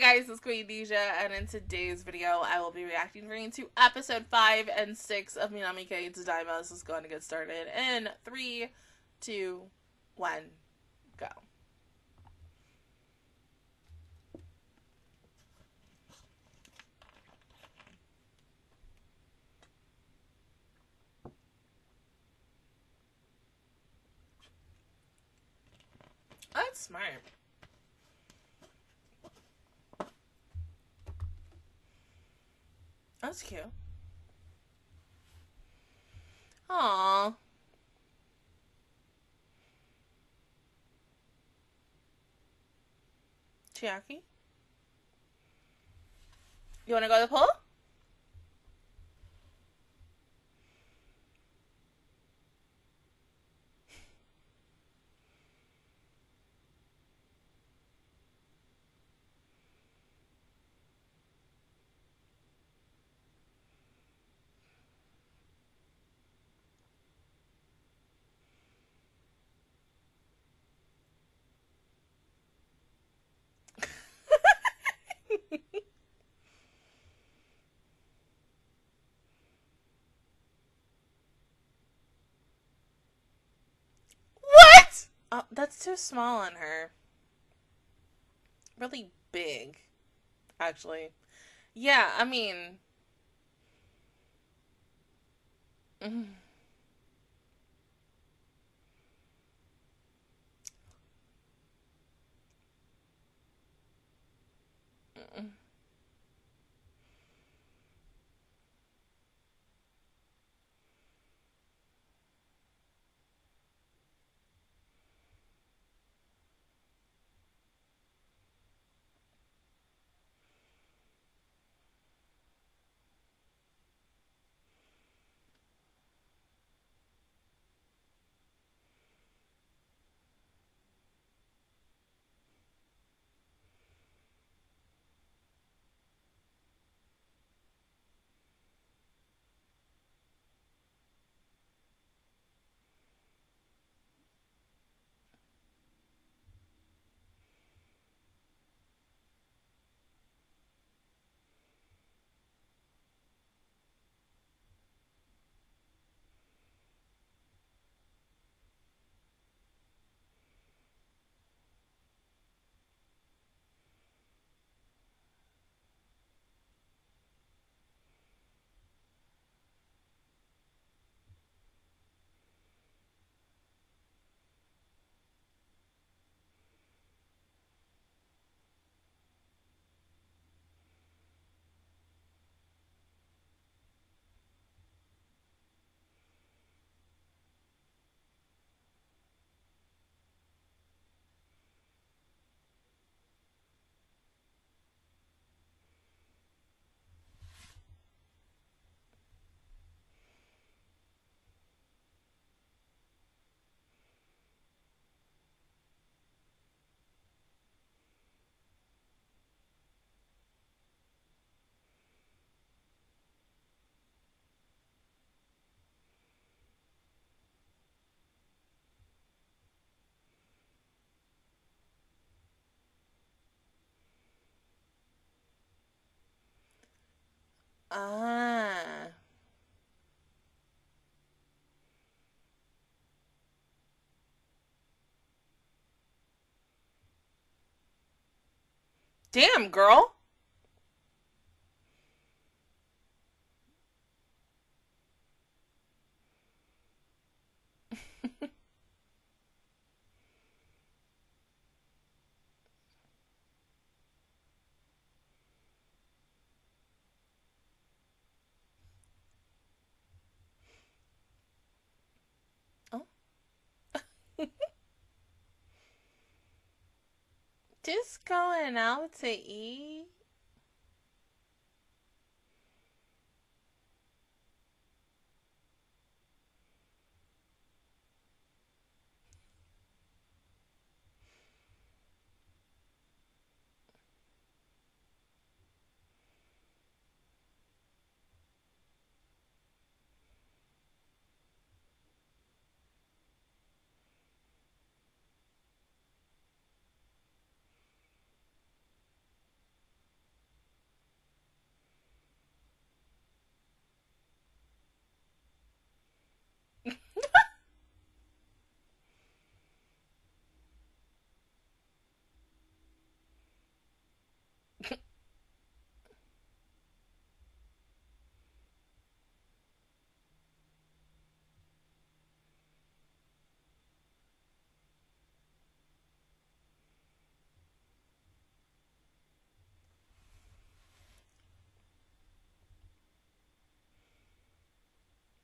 guys, it's Queen Deja, and in today's video, I will be reacting to episode 5 and 6 of Minami Kei Tadaima. This is going to get started in 3, 2, 1, go. Oh, that's smart. That's cute. Aww. Chiaki? You wanna go to the pool? What? Oh, that's too small on her. Really big, actually. Yeah, I mean... Mm. Mm. Ah. Damn, girl. Oh. Just going out to eat.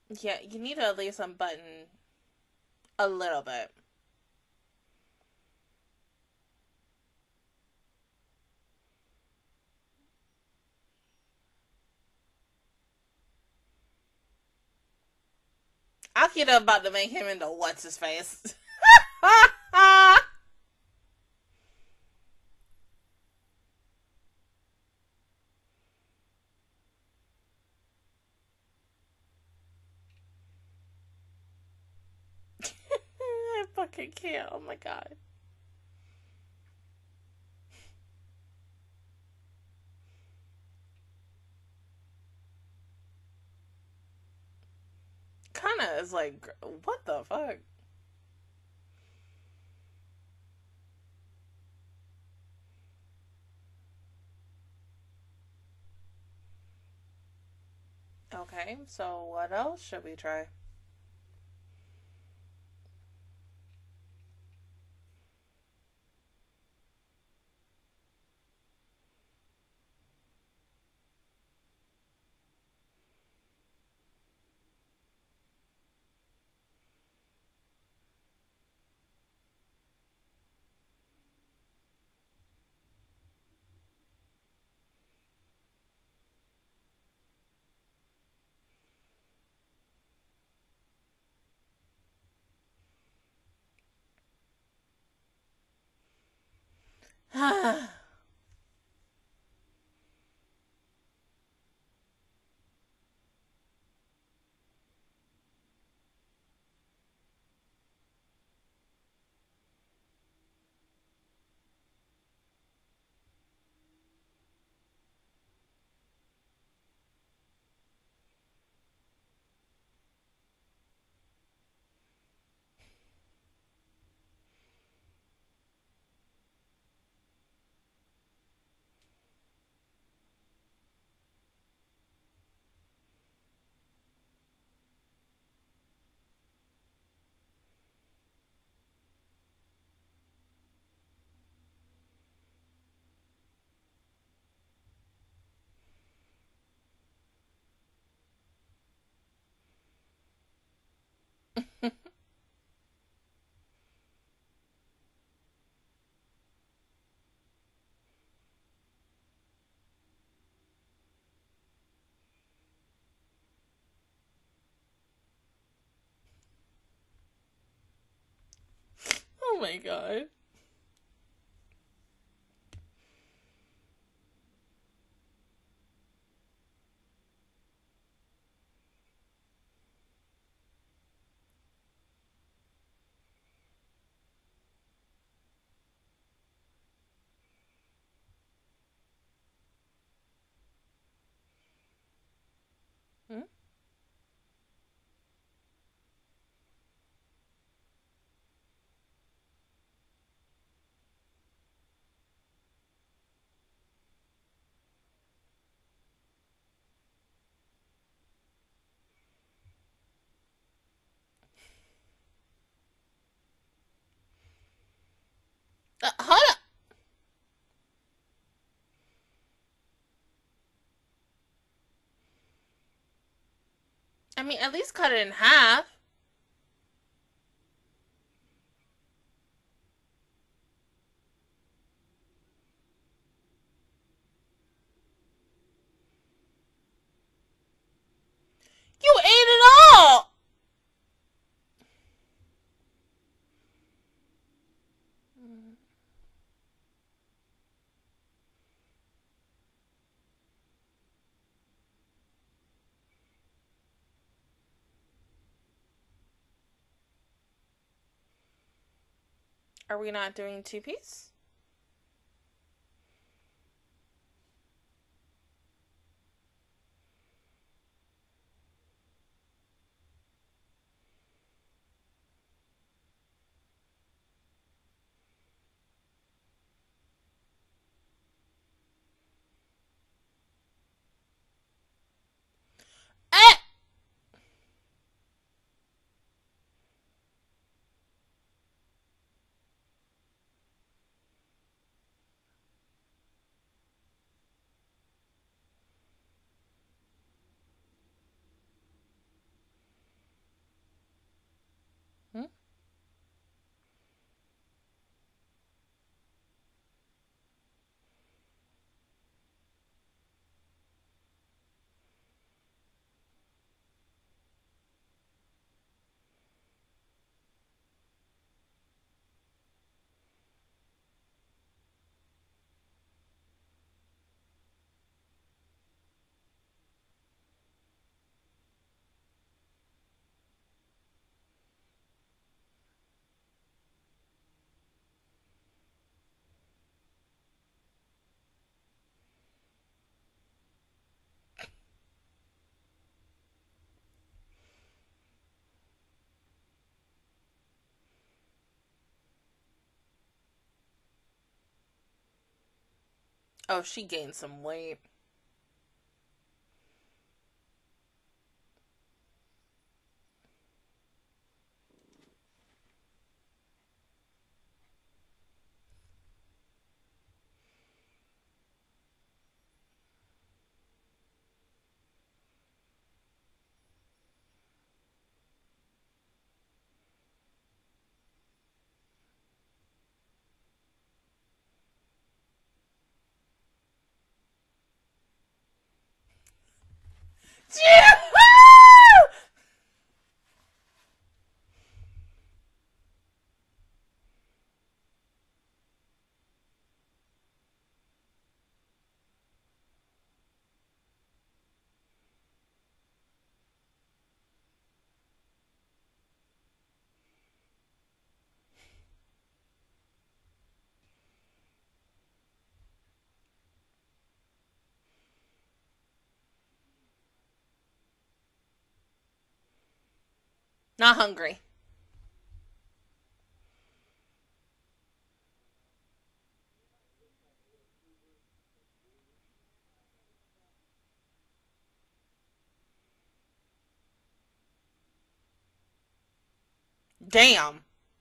Yeah, you need to at least unbutton a little bit. Akira about to make him into what's his face. I fucking can't. Oh my god. Kinda is like, what the fuck? Okay, so what else should we try? Oh my god. Hmm? Hold up. I mean, at least cut it in half. You ate it all! Are we not doing two piece? Eh! Oh, she gained some weight. Not hungry. Damn.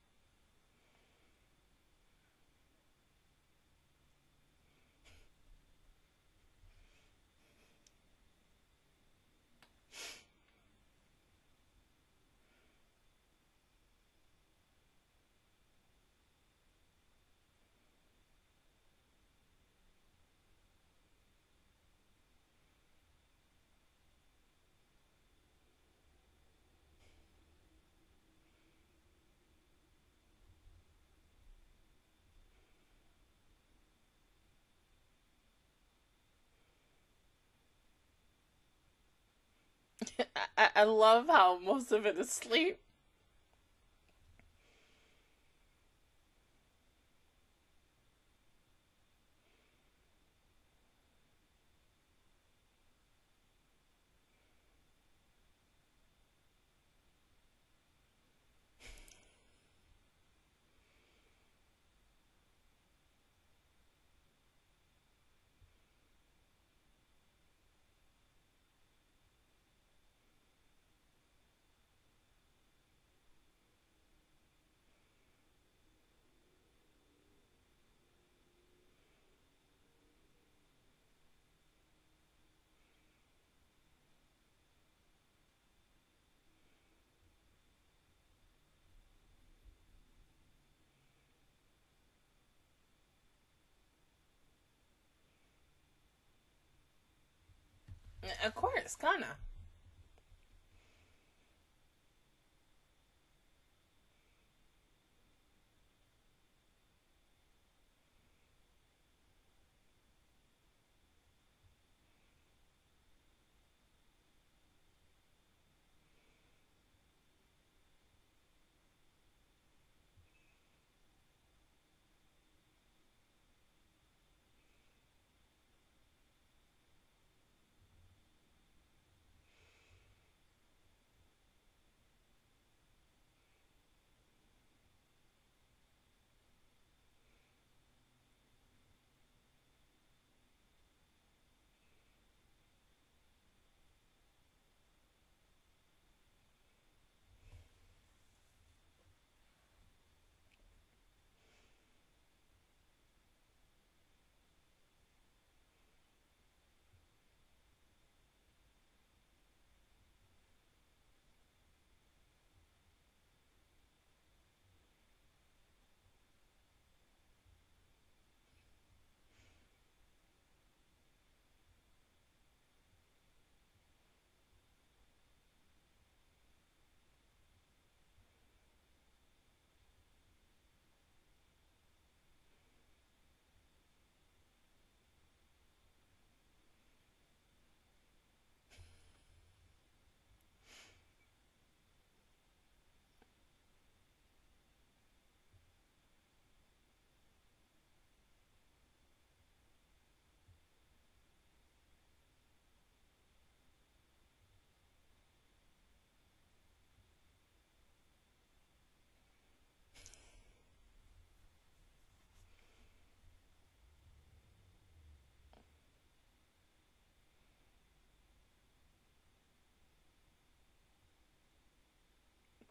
I love how most of it is sleep. Of course, kinda.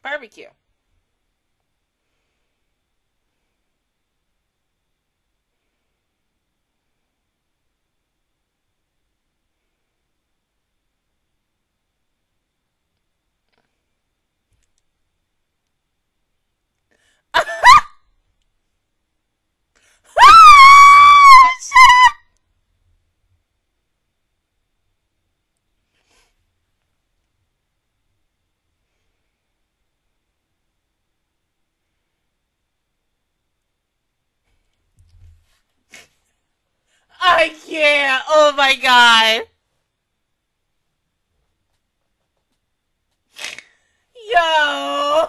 Barbecue. I can't. Oh my god. Yo.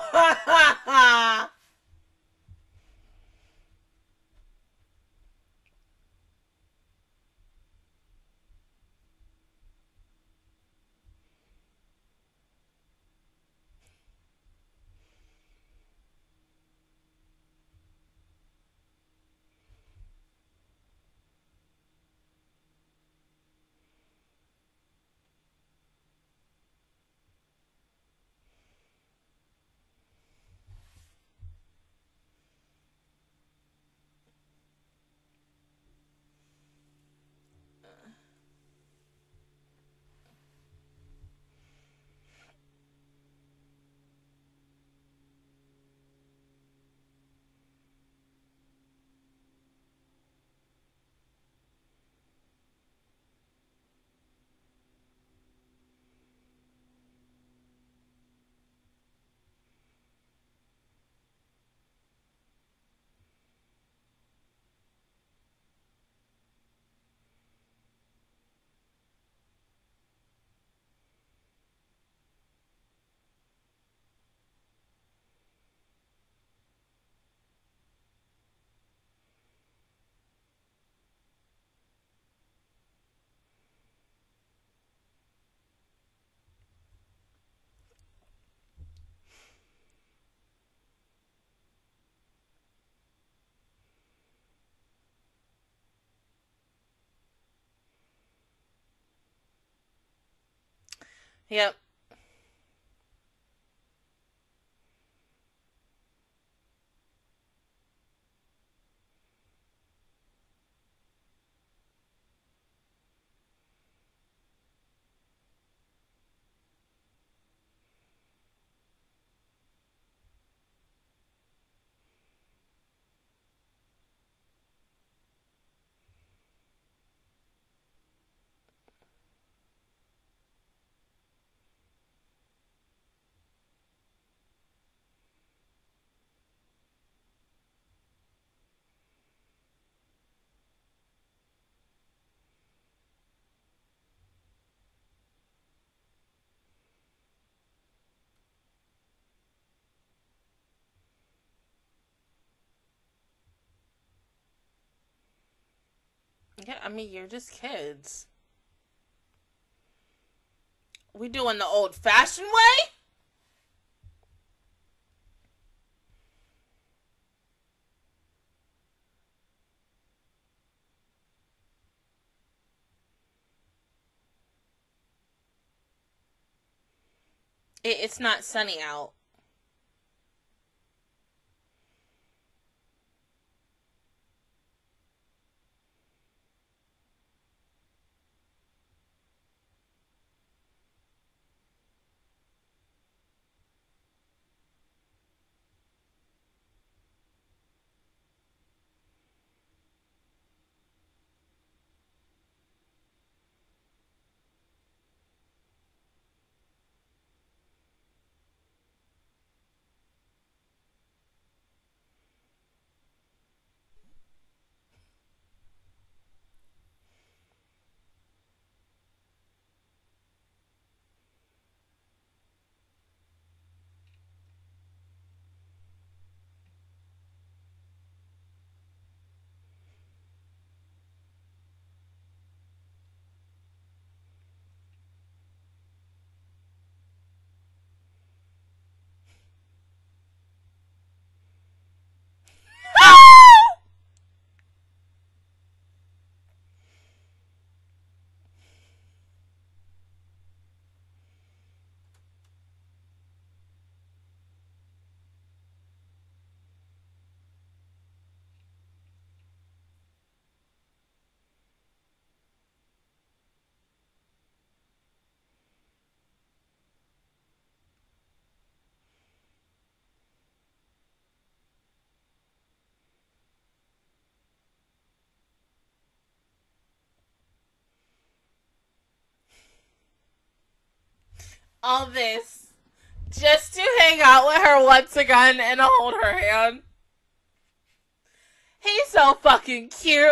Yep. Yeah, I mean, you're just kids. We doing the old fashioned way? It's not sunny out. all this just to hang out with her once again and hold her hand. He's so fucking cute.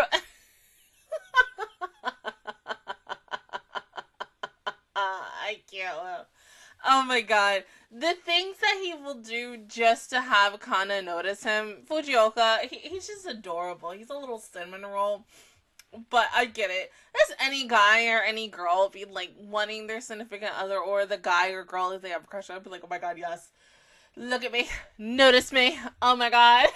I can't laugh. Oh my god. The things that he will do just to have Kana notice him. Fujioka, he's just adorable. He's a little cinnamon roll. But I get it. Does any guy or any girl be like wanting their significant other or the guy or girl if they have a crush on, be like, oh my god, yes. Look at me. Notice me. Oh my god.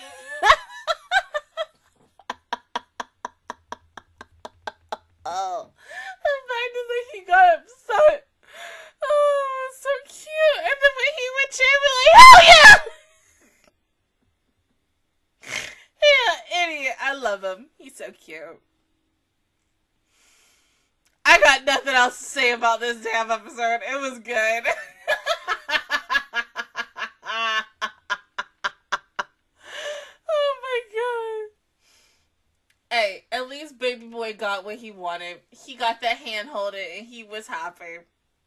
Oh. The fact is that he got upset. Oh, so cute. And then when he would cheer, be like, hell yeah! Yeah, idiot. I love him. He's so cute. I got nothing else to say about this damn episode. It was good. Oh my god. Hey, at least baby boy got what he wanted. He got that hand holding and he was happy.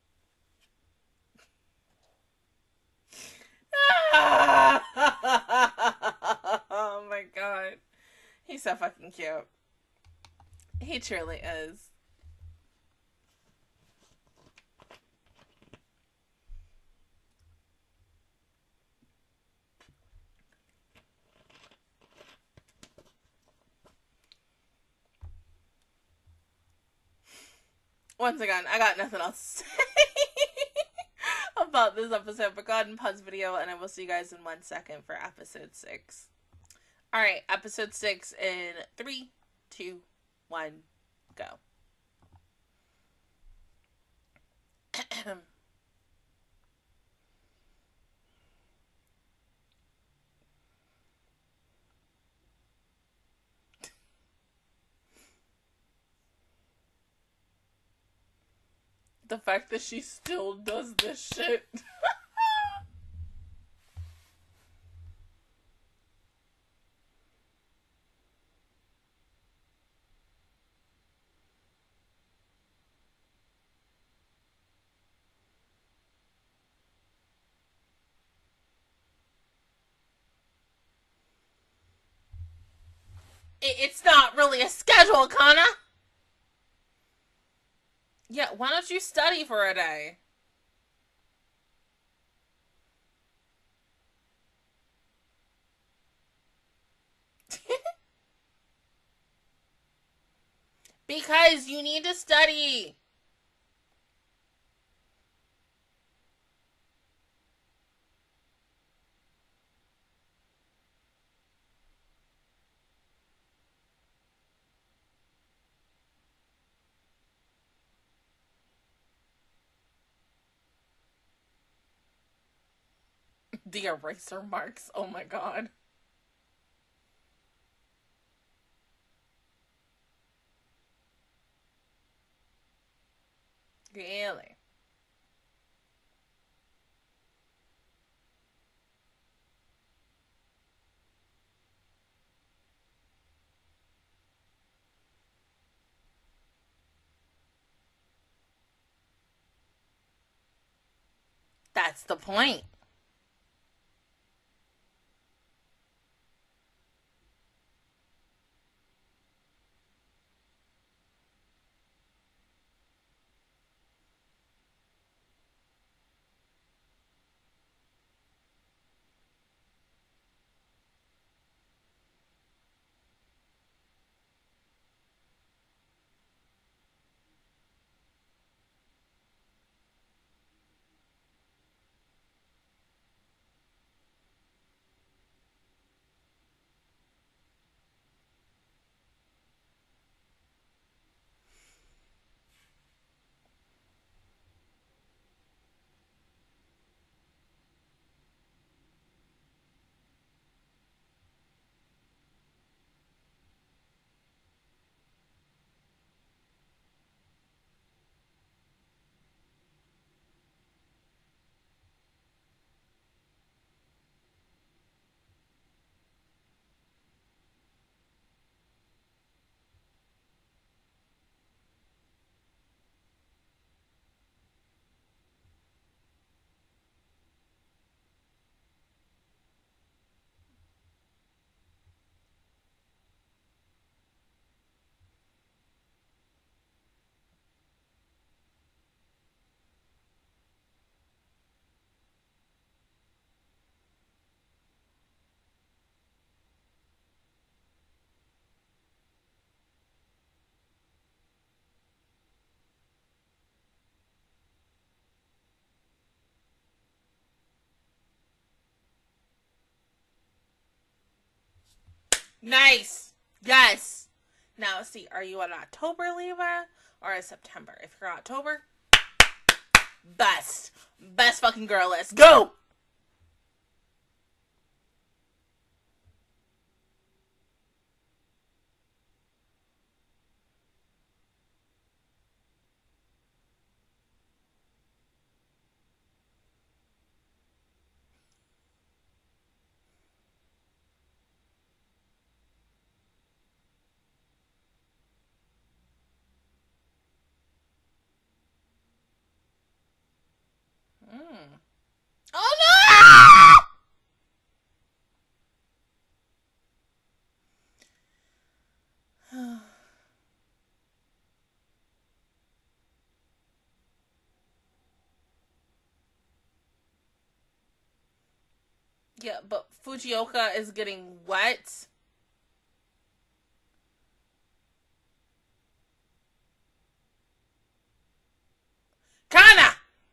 Oh my god. He's so fucking cute. He truly is. Once again, I got nothing else to say about this episode, but go ahead and pause the video, and I will see you guys in 1 second for episode 6. Alright, episode 6 in 3, 2, 1, go. The fact that she still does this shit. It's not really a schedule, Kana. Yeah, why don't you study for a day? Because you need to study. The eraser marks. Oh my god. Really? That's the point. Nice. Yes. Now, see, are you an October Libra or a September? If you're October, best. Best fucking girl list. Go! Mm. Oh no! Yeah, but Fujioka is getting wet. Kana!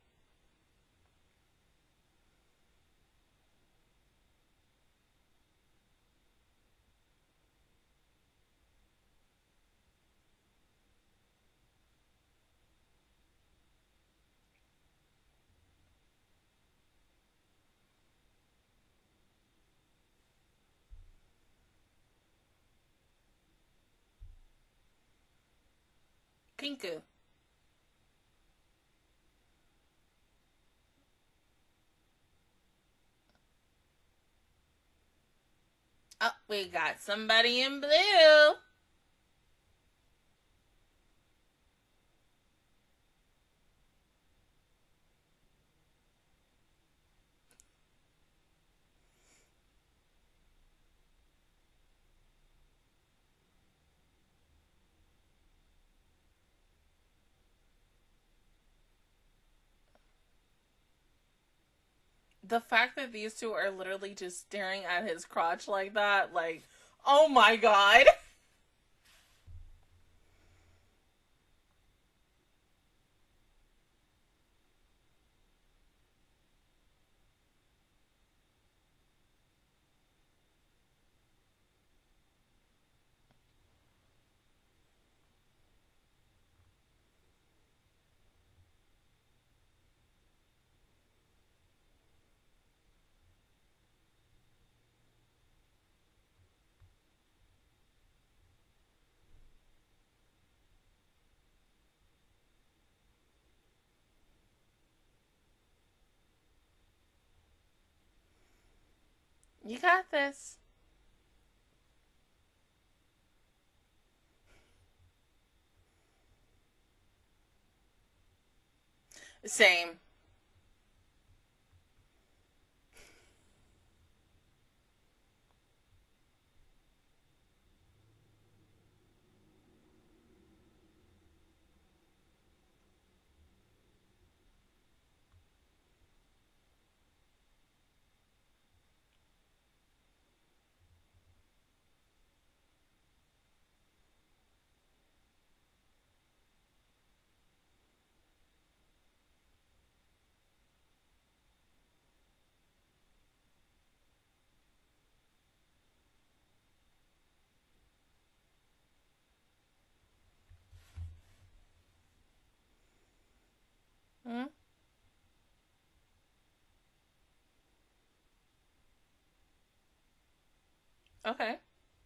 Pinku. Oh, we got somebody in blue. The fact that these two are literally just staring at his crotch like that, like, oh my god. You got this. Same. Hmm? Okay.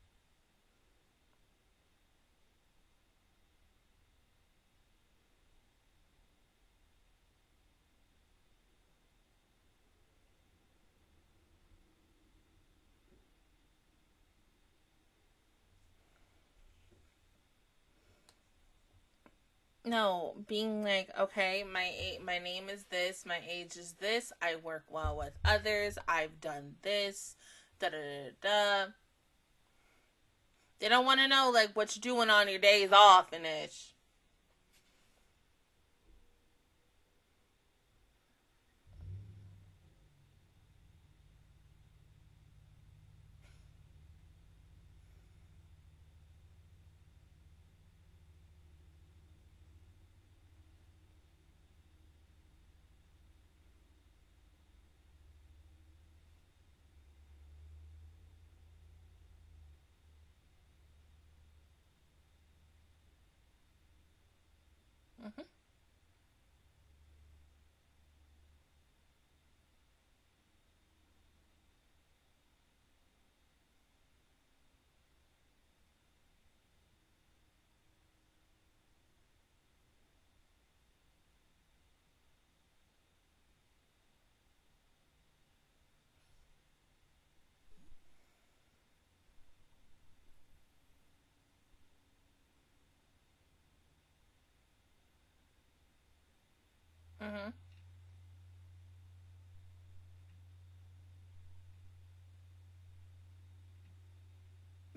No, being like, okay, my name is this, my age is this, I work well with others, I've done this, da da da da. They don't want to know like what you're doing on your days off and ish.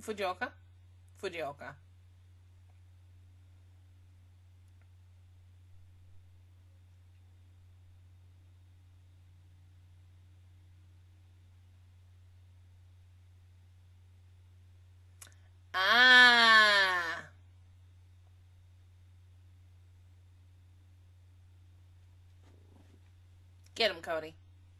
Fujioka? Fujioka. Ah. Get him, Cody.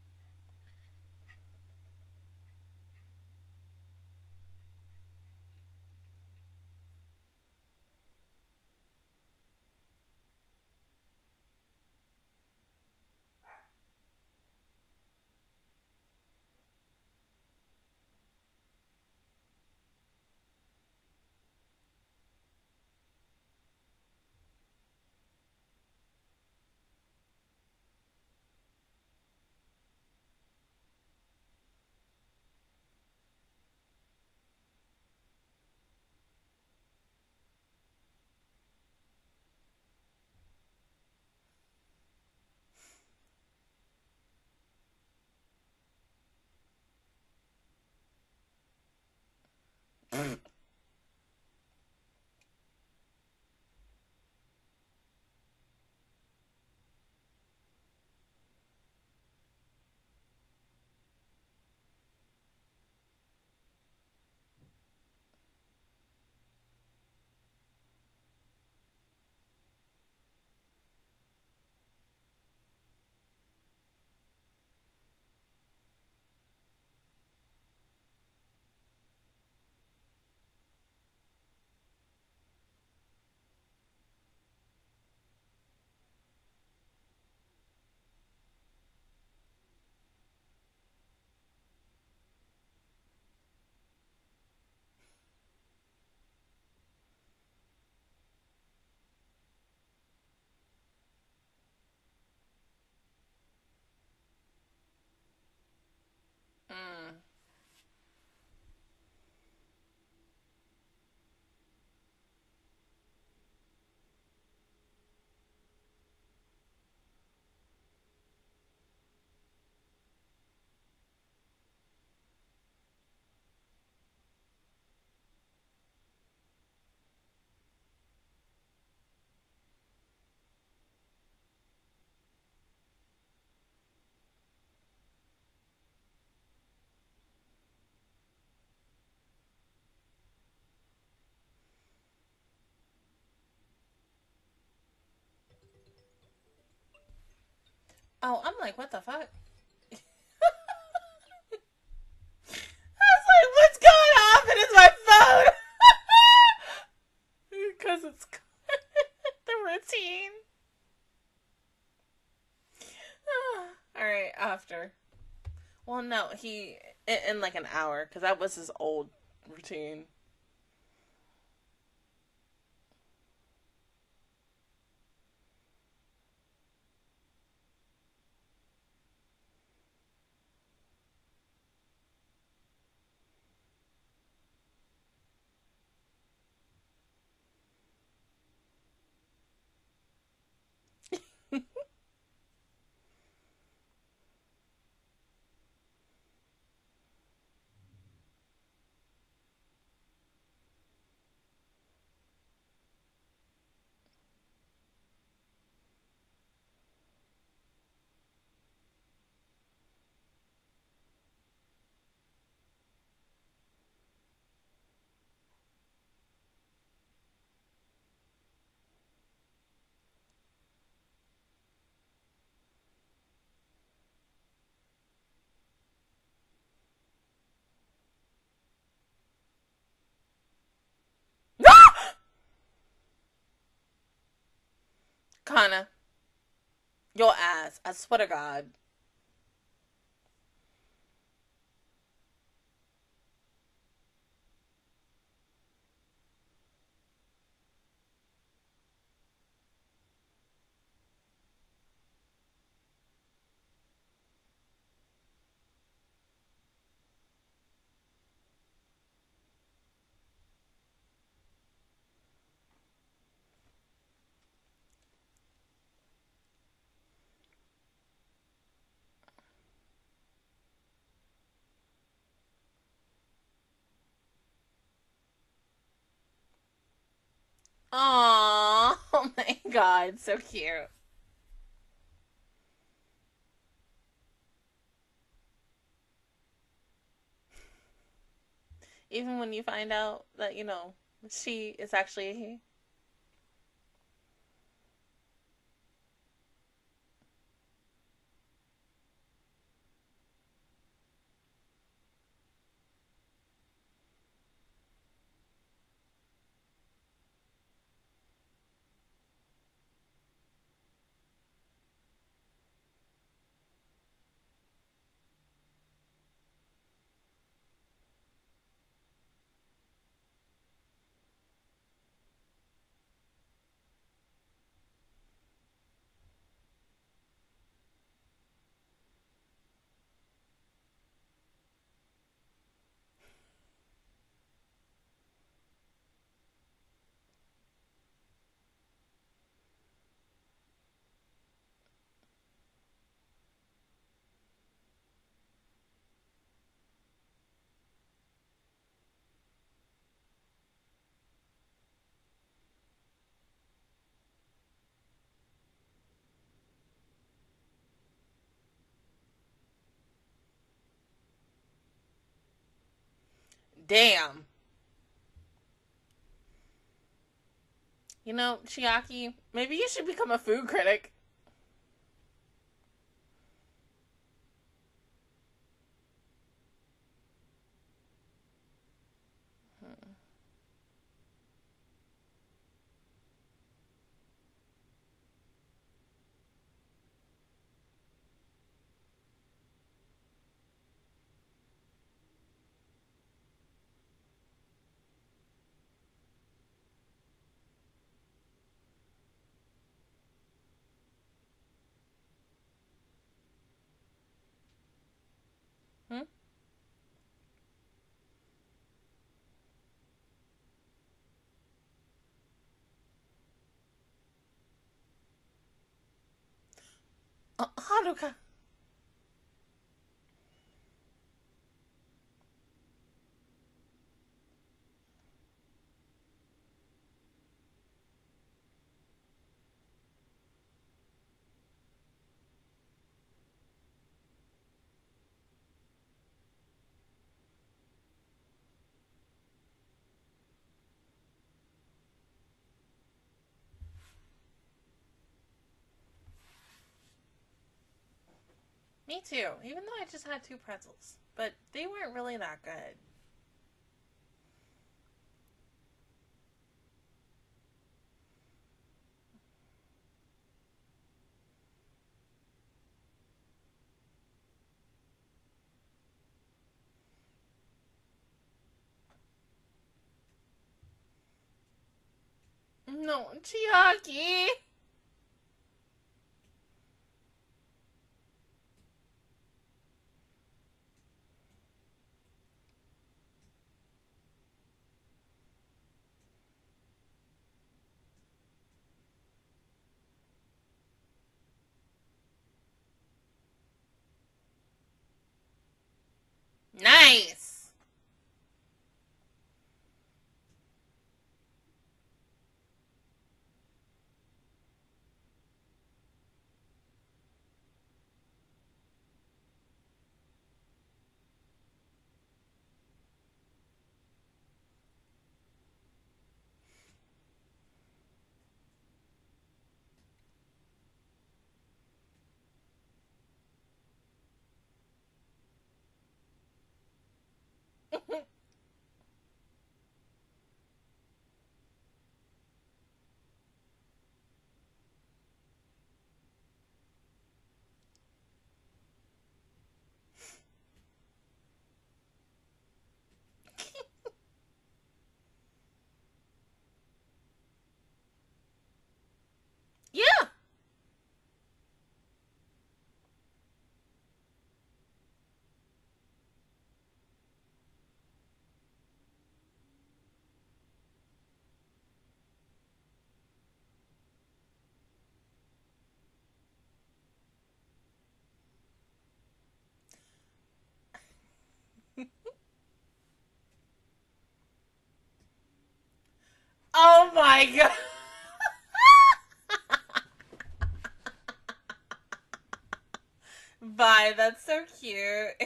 Mm. Oh, I'm like, what the fuck? I was like, what's going on? It is my phone. Because it's the routine. All right, after. Well, no, he in like an hour because that was his old routine. Kana, your ass. I swear to God. Aww. Oh my god, so cute. Even when you find out that, she is actually a he. Damn. Chiaki, maybe you should become a food critic. Hmm? Haruka. Me too, even though I just had two pretzels. But they weren't really that good. No, Chiaki. Nice. Yeah. Oh my god. Bye. That's so cute.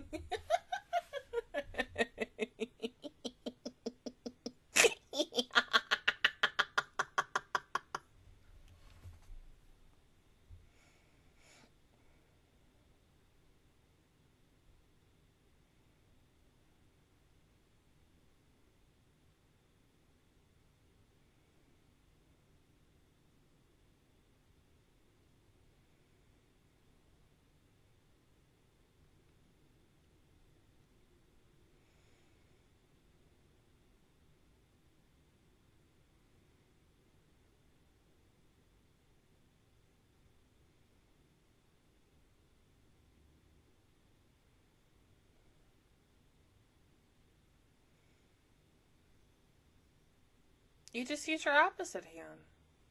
You just use your opposite hand.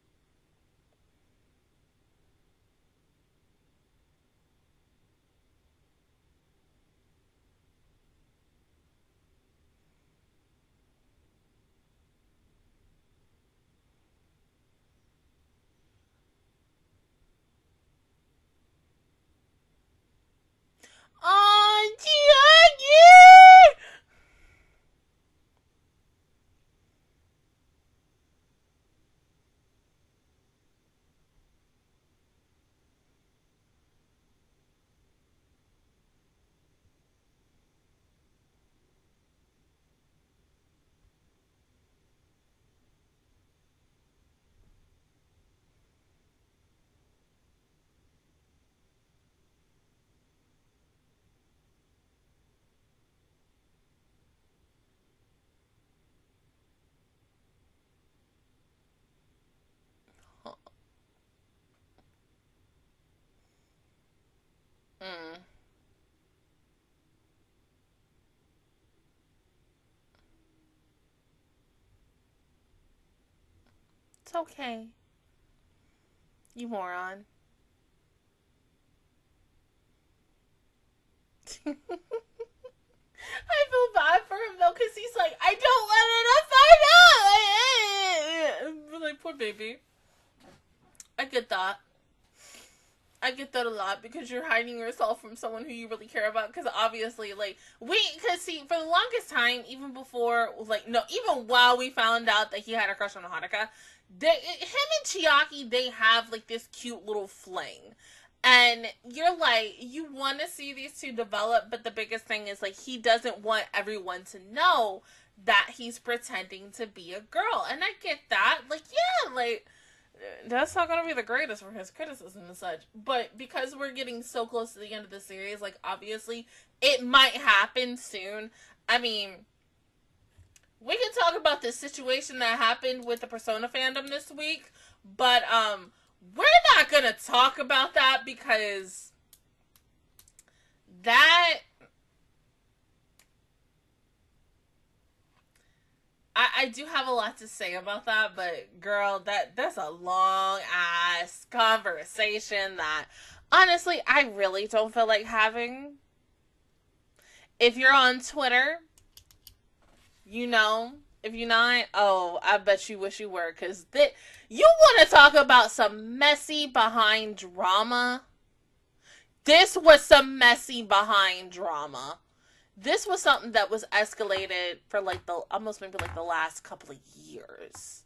Oh, Chiaki! Mm. It's okay. You moron. I feel bad for him though, because he's like, I don't let it find out. Like, poor baby. I get that. I get that a lot because you're hiding yourself from someone who you really care about. Because obviously, like, because see, for the longest time, even before, like, no, even while we found out that he had a crush on Haruka, him and Chiaki, they have, like, this cute little fling. And you're like, you want to see these two develop, but the biggest thing is, like, he doesn't want everyone to know that he's pretending to be a girl. And I get that. Like, yeah, like, that's not going to be the greatest for his criticism and such. But because we're getting so close to the end of the series, like, obviously, it might happen soon. I mean, we can talk about this situation that happened with the Persona fandom this week, but, we're not going to talk about that because that... I do have a lot to say about that, but girl, that's a long ass conversation that honestly I really don't feel like having. If you're on Twitter, you know. If you're not, oh, I bet you wish you were, because you want to talk about some messy behind drama. This was some messy behind drama. This was something that was escalated for like the almost maybe like the last couple of years.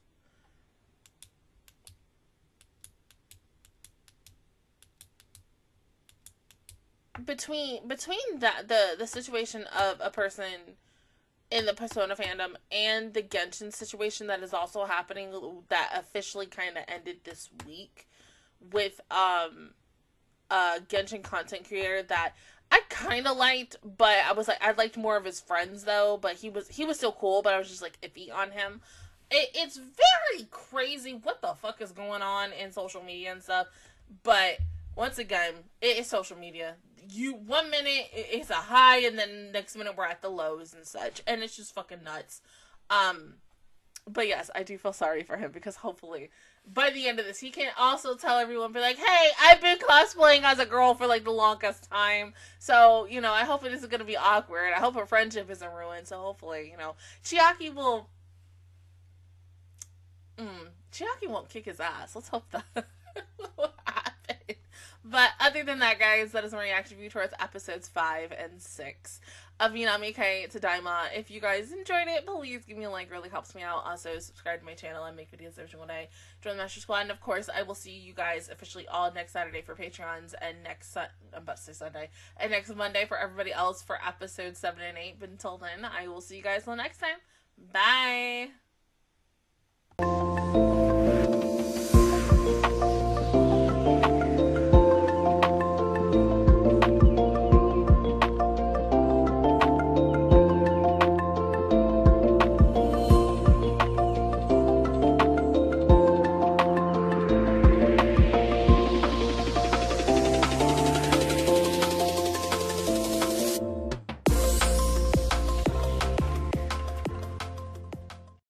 Between that the situation of a person in the Persona fandom and the Genshin situation that is also happening that officially kind of ended this week with a Genshin content creator that I kind of liked, but I was like, I liked more of his friends though. But he was still cool, but I was just like iffy on him. It's very crazy what the fuck is going on in social media and stuff. But once again, it is social media. You 1 minute it's a high, and then next minute we're at the lows and such, and it's just fucking nuts. But yes, I do feel sorry for him because hopefully by the end of this, he can also tell everyone, be like, hey, I've been cosplaying as a girl for like the longest time. So, you know, I hope it isn't going to be awkward. I hope her friendship isn't ruined. So hopefully, you know, Chiaki will... Chiaki won't kick his ass. Let's hope that will happen. But other than that, guys, that is my reaction review towards episodes 5 and 6 of Minami Tadaima. If you guys enjoyed it, please give me a like. Really helps me out. Also, subscribe to my channel. I make videos every single day. Join the Master Squad. And, of course, I will see you guys officially all next Saturday for Patreons. And I'm about to say Sunday. And next Monday for everybody else for episodes 7 and 8. But until then, I will see you guys till next time. Bye!